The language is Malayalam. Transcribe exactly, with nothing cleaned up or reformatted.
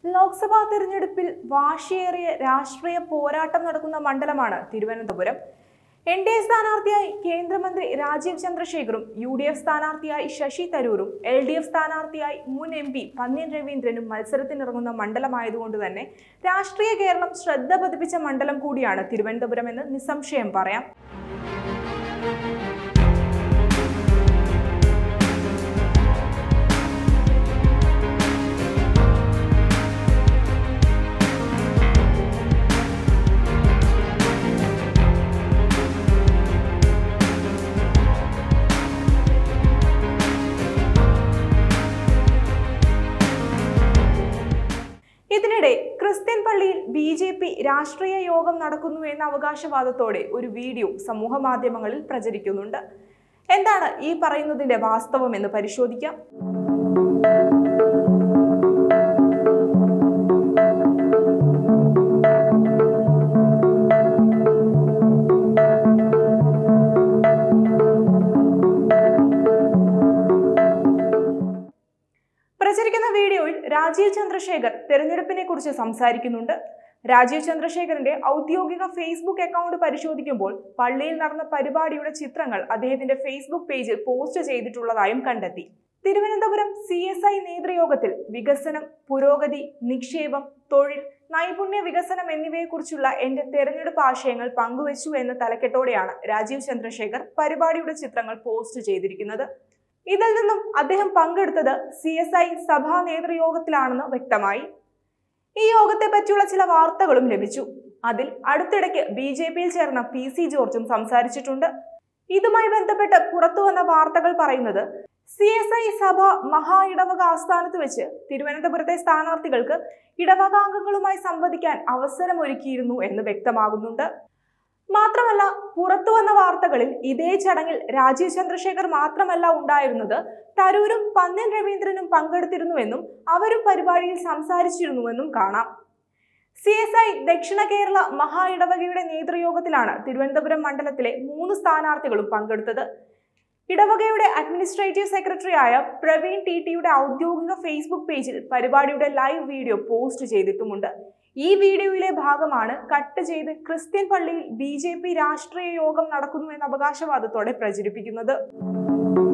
ലോക്സഭാ തെരഞ്ഞെടുപ്പിൽ വാശിയേറിയ രാഷ്ട്രീയ പോരാട്ടം നടക്കുന്ന മണ്ഡലമാണ് തിരുവനന്തപുരം. എൻ ഡി എ സ്ഥാനാർത്ഥിയായി കേന്ദ്രമന്ത്രി രാജീവ് ചന്ദ്രശേഖറും യു ഡി എഫ് സ്ഥാനാർത്ഥിയായി ശശി തരൂരും എൽ ഡി എഫ് സ്ഥാനാർത്ഥിയായി മുൻ എം പി പന്ന്യൻ രവീന്ദ്രനും മത്സരത്തിനിറങ്ങുന്ന മണ്ഡലമായതുകൊണ്ട് തന്നെ രാഷ്ട്രീയ കേരളം ശ്രദ്ധ പതിപ്പിച്ച മണ്ഡലം കൂടിയാണ് തിരുവനന്തപുരം എന്ന് നിസ്സംശയം പറയാം. ഇതിനിടെ ക്രിസ്ത്യൻ പള്ളിയിൽ ബി ജെ പി രാഷ്ട്രീയ യോഗം നടക്കുന്നു എന്ന അവകാശവാദത്തോടെ ഒരു വീഡിയോ സമൂഹ മാധ്യമങ്ങളിൽ പ്രചരിക്കുന്നുണ്ട്. എന്താണ് ഈ പറയുന്നതിന്റെ വാസ്തവം എന്ന് പരിശോധിക്കാം. പ്രചരിക്കുന്ന വീഡിയോയിൽ രാജീവ് ചന്ദ്രശേഖർ തെരഞ്ഞെടുപ്പിനെ കുറിച്ച് സംസാരിക്കുന്നുണ്ട്. രാജീവ് ചന്ദ്രശേഖറിന്റെ ഔദ്യോഗിക ഫേസ്ബുക്ക് അക്കൗണ്ട് പരിശോധിക്കുമ്പോൾ പള്ളിയിൽ നടന്ന പരിപാടിയുടെ ചിത്രങ്ങൾ അദ്ദേഹത്തിന്റെ ഫേസ്ബുക്ക് പേജിൽ പോസ്റ്റ് ചെയ്തിട്ടുള്ളതായും കണ്ടെത്തി. തിരുവനന്തപുരം സി എസ് ഐ നേതൃയോഗത്തിൽ വികസനം, പുരോഗതി, നിക്ഷേപം, തൊഴിൽ, നൈപുണ്യ വികസനം എന്നിവയെക്കുറിച്ചുള്ള എന്റെ തെരഞ്ഞെടുപ്പ് ആശയങ്ങൾ പങ്കുവച്ചു എന്ന തലക്കെട്ടോടെയാണ് രാജീവ് ചന്ദ്രശേഖർ പരിപാടിയുടെ ചിത്രങ്ങൾ പോസ്റ്റ് ചെയ്തിരിക്കുന്നത്. ഇതിൽ നിന്നും അദ്ദേഹം പങ്കെടുത്തത് സി എസ് ഐ സഭാ നേതൃയോഗത്തിലാണെന്ന് വ്യക്തമായി. ഈ യോഗത്തെ പറ്റിയുള്ള ചില വാർത്തകളും ലഭിച്ചു. അതിൽ അടുത്തിടയ്ക്ക് ബി ജെ പിയിൽ ചേർന്ന പി സി ജോർജും സംസാരിച്ചിട്ടുണ്ട്. ഇതുമായി ബന്ധപ്പെട്ട് പുറത്തു വന്ന വാർത്തകൾ പറയുന്നത് സി എസ് ഐ സഭ മഹാ ഇടവക ആസ്ഥാനത്ത് വെച്ച് തിരുവനന്തപുരത്തെ സ്ഥാനാർത്ഥികൾക്ക് ഇടവകാംഗങ്ങളുമായി സംവദിക്കാൻ അവസരമൊരുക്കിയിരുന്നു എന്ന് വ്യക്തമാകുന്നുണ്ട്. മാത്രമല്ല, പുറത്തു വന്ന വാർത്തകളിൽ ഇതേ ചടങ്ങിൽ രാജീവ് ചന്ദ്രശേഖർ മാത്രമല്ല ഉണ്ടായിരുന്നത്, തരൂരും പന്ന്യൻ രവീന്ദ്രനും പങ്കെടുത്തിരുന്നുവെന്നും അവരും പരിപാടിയിൽ സംസാരിച്ചിരുന്നുവെന്നും കാണാം. സി എസ് ഐ ദക്ഷിണ കേരള മഹാ ഇടവകയുടെ നേതൃയോഗത്തിലാണ് തിരുവനന്തപുരം മണ്ഡലത്തിലെ മൂന്ന് സ്ഥാനാർത്ഥികളും പങ്കെടുത്തത്. ഇടവകയുടെ അഡ്മിനിസ്ട്രേറ്റീവ് സെക്രട്ടറിയായ പ്രവീൺ ടി ടിയുടെ ഔദ്യോഗിക ഫേസ്ബുക്ക് പേജിൽ പരിപാടിയുടെ ലൈവ് വീഡിയോ പോസ്റ്റ് ചെയ്തിട്ടുമുണ്ട്. ഈ വീഡിയോയിലെ ഭാഗമാണ് കട്ട് ചെയ്ത് ക്രിസ്ത്യൻ പള്ളിയിൽ ബി ജെ പി രാഷ്ട്രീയ യോഗം നടക്കുന്നു എന്ന അവകാശവാദത്തോടെ പ്രചരിപ്പിക്കുന്നത്.